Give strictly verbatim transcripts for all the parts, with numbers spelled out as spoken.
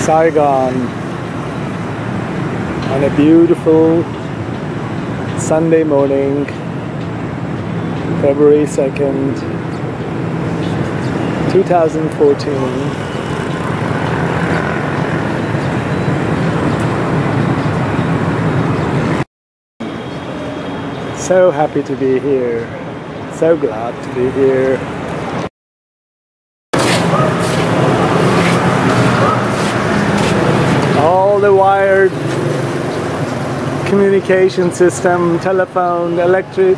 Saigon on a beautiful Sunday morning, February second, two thousand fourteen. So happy to be here, so glad to be here. All the wired communication system, telephone, electric.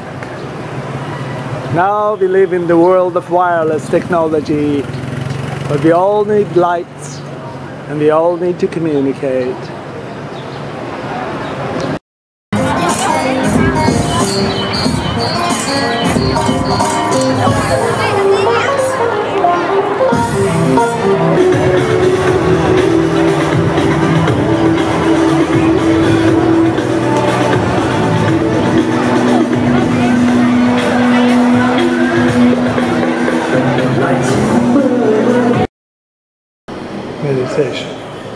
Now we live in the world of wireless technology, but we all need lights and we all need to communicate. Meditation.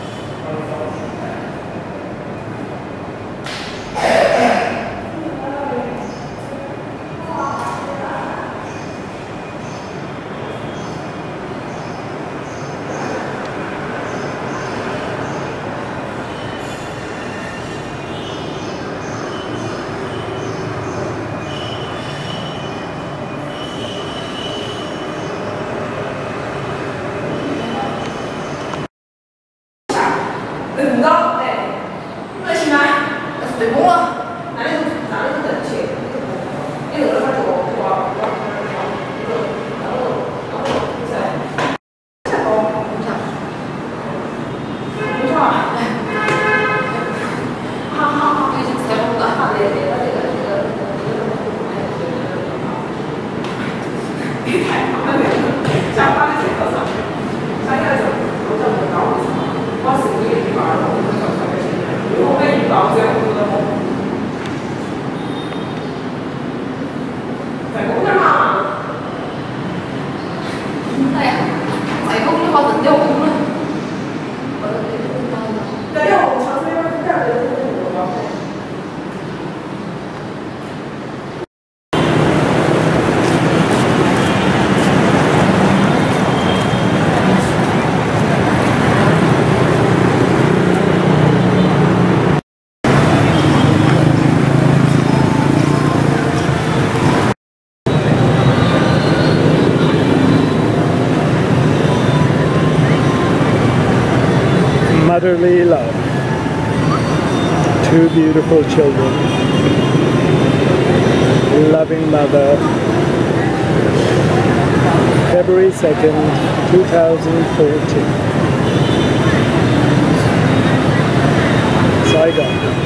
Motherly love. Two beautiful children. Loving mother. February second, two thousand fourteen. Saigon.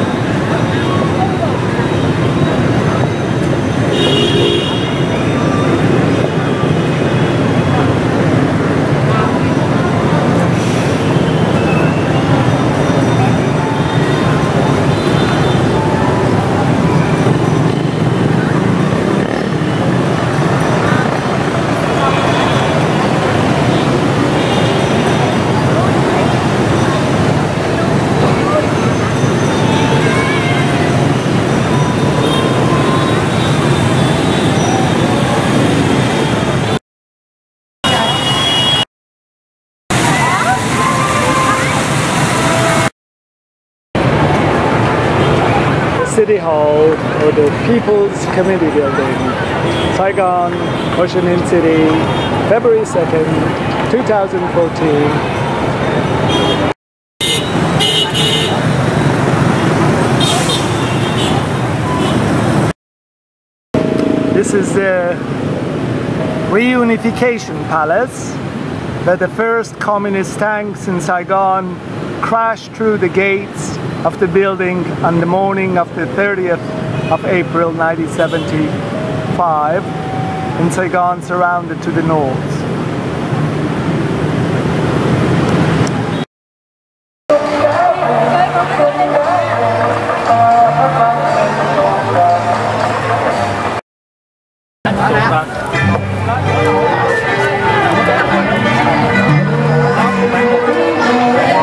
City Hall, or the People's Committee Building, Saigon, Ho Chi Minh City, February second, two thousand fourteen. This is the Reunification Palace, where the first communist tanks in Saigon crashed through the gates of the building on the morning of the thirtieth of April nineteen seventy-five in Saigon, surrounded to the north. Hãy subscribe cho kênh Ghiền Mì Gõ để không bỏ lỡ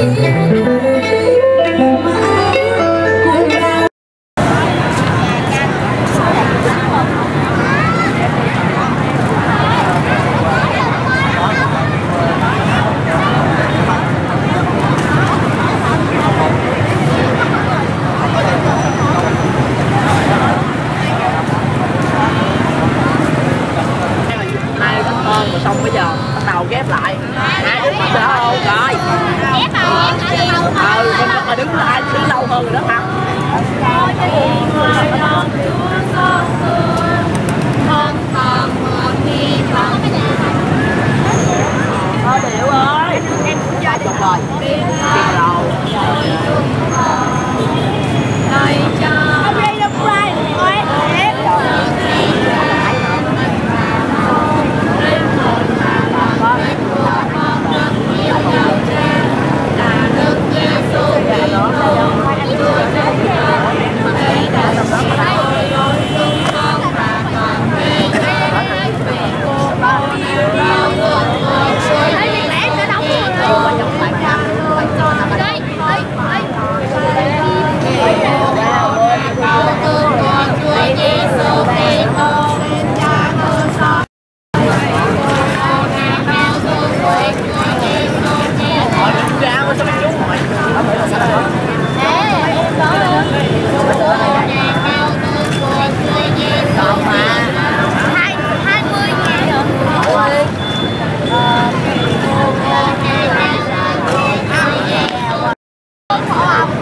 Xong bây giờ bắt đầu ghép lại. Hai đứa được không? Rồi. Ghép rồi, ghép lâu hơn. Ừ, mình mà đứng lại đứng lâu hơn rồi đó Thắm. Thôi Điệu ơi, em cũng ra được rồi. Tiền đầu. Đây cho. Không